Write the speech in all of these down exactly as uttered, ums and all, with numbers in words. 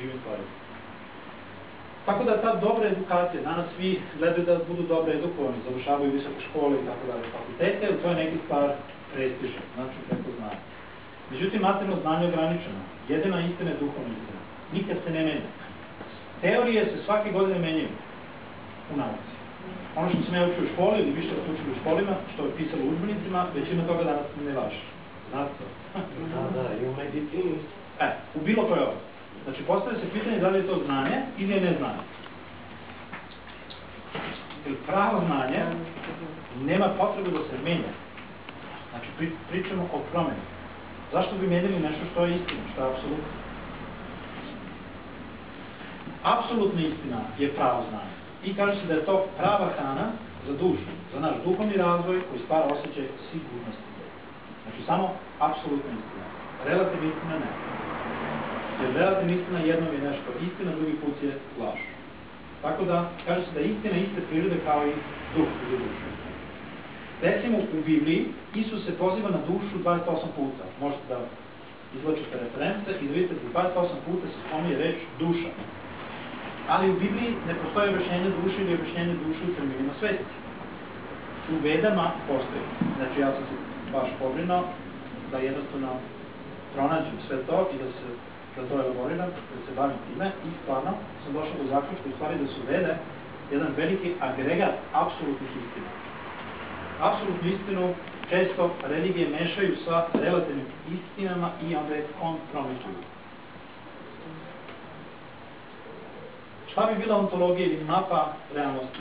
živim stvarima. Tako da ta dobra edukacija, danas svi gledaju da budu dobro edukovani, završavaju visoke škole i tako dalje, fakultete, to je neki stvar prestiža, znači preko znanja. Međutim, materijalno znanje je ograničeno. Jedina istina je duhovna istina. Nikad se ne menja. Teorije se svake godine menjaju u nauci. Ono što sam ja učio u školi ili više što učili u školima, što je pisalo u udžbenicima, većina toga danas ne važi. Znate to? Da, da, i u medicini. E, u bilo koje ovo. Znači, postavlja se pitanje da li je to znanje ili je neznanje. Jer pravo znanje nema potrebu da se menja. Znači, pri, pričamo o promeni. Zašto bi menjali nešto što je istina, što je apsolutno? Apsolutna istina je pravo znanje. I kaže se da je to prava hrana za dušu, za naš duhovni razvoj koji stvara osjećaj sigurnosti. Znači, samo apsolutna istina. Relativna istina ne. Jer relativna istina jednom je nešto istina, drugi put je laž. Tako da, kaže se da je istina iste prirode kao i duh ili duša. Recimo, u Bibliji Isus se poziva na dušu dvadeset osam puta. Možete da izvlačite reference i da vidite da dvadeset osam puta se spominje reč duša. Ali u Bibliji ne postoje objašnjenje duše ili objašnjenje duše u terminima svesti. U Vedama postoji. Znači, ja sam se baš pobrinuo da jednostavno pronađem sve to i da se da to elaboriram, da se bavim time i stvarno sam došao do zaključka u stvari da su Vede jedan veliki agregat apsolutnih istina. Apsolutnu istinu često religije mešaju sa relativnim istinama i onda je kompromituju. Šta bi bila ontologija ili mapa realnosti?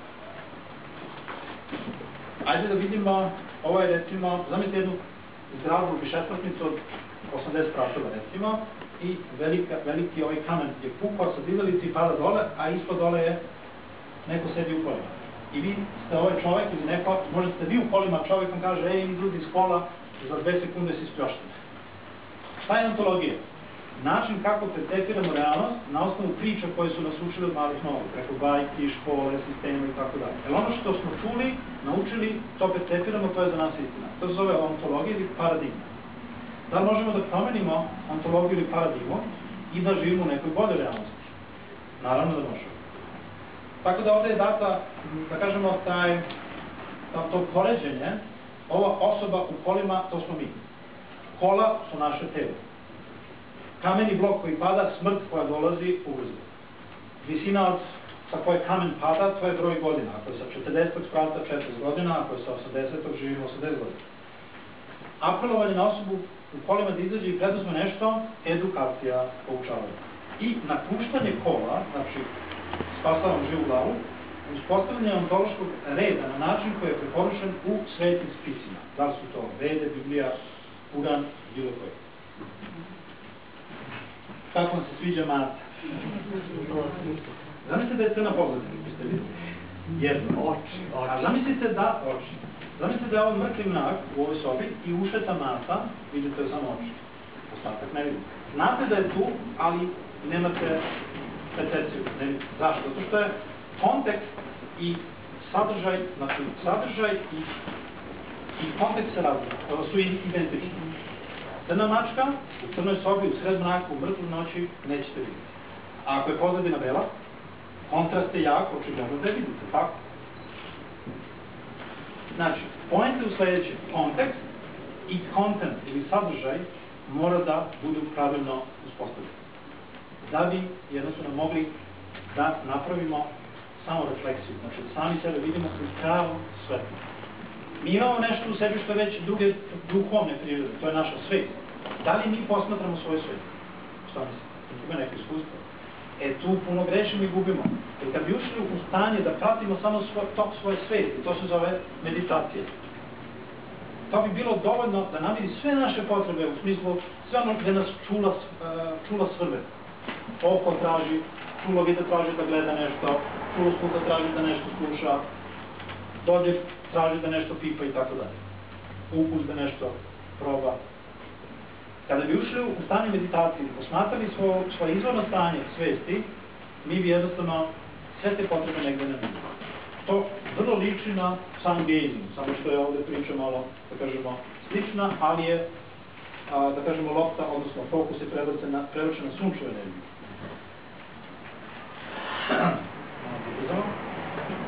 Ajde da vidimo, ovo je recimo, zamislite jednu zdravu višespratnicu od osamdeset pratova recimo, i velika, veliki ovaj kamen je pukao sa dizalice i pada dole, a ispod dole je neko sedi u kolima. I vi ste ovaj čovek ili neko, možda ste vi u kolima, čovek vam kaže, ej, izludi iz kola, za dve sekunde si ispljošten. Šta je ontologija? Način kako percepiramo realnost na osnovu priča koje su nas učili od malih nogu, preko bajki, škole, sistema i tako dalje. Jer ono što smo čuli, naučili, to percepiramo, to je za nas istina. To se zove ontologija ili paradigma. Da li možemo da promenimo ontologiju ili paradigmu i da živimo u nekoj boljoj realnosti? Naravno da možemo. Tako da ovde je data, da kažemo, taj, to poređenje, ova osoba u kolima, to smo mi. Kola su naše telo. Kameni blok koji pada, smrt koja dolazi, ubrzo. Visina od sa koje kamen pada, to je broj godina. Ako je sa četrdesetog sprata četrdeset godina, ako je sa osamdesetog živimo osamdeset godina. Apelovanje na osobu u kolima da izađe i preduzme nešto, edukacija, poučavanje. I napuštanje kola, znači spasavam živu glavu, uspostavljanje ontološkog reda na način koji je preporučen u svetim spisima. Da li su to Vede, Biblija, Kuran, bilo koji. Kako vam se sviđa Marta? Zamislite da je crna pozadina, biste vidjeli? Jedno. Oči, oči. A zamislite da, oči. Zamislite da je ovo mrtvi mrak u ovoj sobi i ušeta Marta, vidite samo oči. Ostatak ne vidite. Znate da je tu, ali nemate percepciju. Ne vidite. Zašto? Zato što je kontekst i sadržaj, znači sadržaj i, i kontekst se razlikuju, su identični. Crna mačka u crnoj sobi, u sred mraka, u mrtvoj noći nećete vidjeti. A ako je pozadina bela, kontrast je jak, očigledno da je vidite, tako? Znači, point je u sledećem, kontekst i content ili sadržaj mora da budu pravilno uspostavljeni. Da bi jednostavno mogli da napravimo samo refleksiju, znači da sami sebe vidimo u pravom svetlu. Mi imamo nešto u sebi što je već druge duhovne prirode, to je naša svest. Da li mi posmatramo svoju svest? Šta mislite? Ima neko iskustvo? E, tu puno grešimo i gubimo. Jer kad bi ušli u stanje da pratimo samo svoj, tok svoje svesti, to se zove meditacija. To bi bilo dovoljno da namiri sve naše potrebe, u smislu sve ono gde nas čula, čula svrve. Oko traži, čulo vida traži da gleda nešto, čulo sluha traži da nešto sluša, dodir traži da nešto pipa i tako dalje. Ukus da nešto proba. Kada bi ušli u stanje meditacije i posmatrali svo, svoje izvorno stanje svesti, mi bi jednostavno sve te potrebe negde ne vidimo. To vrlo liči na sun gazing, samo što je ovde priča malo, da kažemo, slična, ali je, a, da kažemo, lopta, odnosno fokus je prevrćen na, na sunčevu energiju.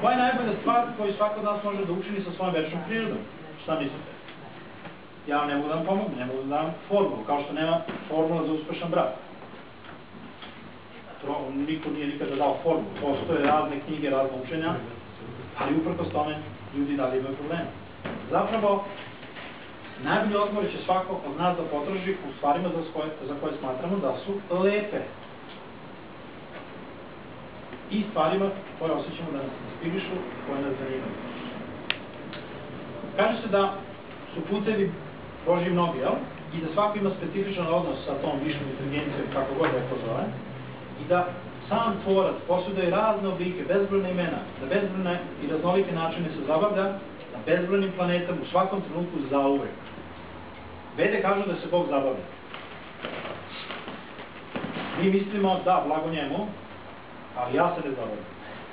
Koja je najbolja stvar koju svako od nas može da učini sa svojom večnom prirodom? Šta mislite? Ja vam ne mogu da vam pomogu, ne mogu da vam formulu, kao što nema formula za uspešan brak. Niko nije nikada dao formulu, postoje razne knjige, razne učenja, ali uprkos tome ljudi dalje imaju problema. Zapravo, najbolji odgovor će svako od nas da potraži u stvarima za koje smatramo da su lepe. I stvarima koje osjećamo da nas inspirišu, koje nas zanimaju. Kaže se da su putevi Božji mnogi, jel? I da svako ima specifičan odnos sa tom višnom inteligencijom, kako god da je to zove, i da sam tvorac posjeduje razne oblike, bezbrojne imena, na bezbrojne i raznolike načine se zabavlja na bezbrojnim planetama u svakom trenutku zauvek. Vede kažu da se Bog zabavlja. Mi mislimo da, blago njemu, ali ja se ne zabavljam.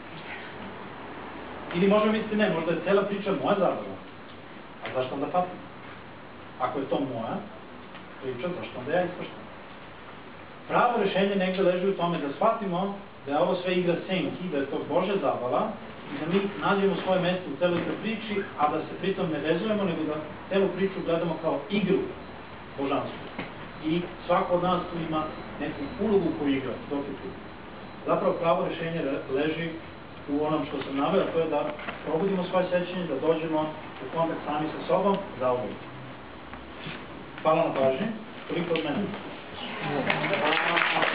Ili možemo misliti ne, možda je cela priča moja zabavlja. A zašto onda fatim? Ako je to moja priča, zašto onda ja ispaštam? Pravo rešenje negde leži u tome da shvatimo da je ovo sve igra senki, da je to Božja zabava i da mi nađemo svoje mesto u celoj toj priči, a da se pritom ne vezujemo, nego da celu priču gledamo kao igru božanstvu. I svako od nas tu ima neku ulogu koju igra dok je tu. Zapravo pravo rešenje leži u onom što sam naveo, to je da probudimo svoje sećanje, da dođemo u kontakt sami sa sobom za uvijek. Hvala na pažnji. Toliko od mene.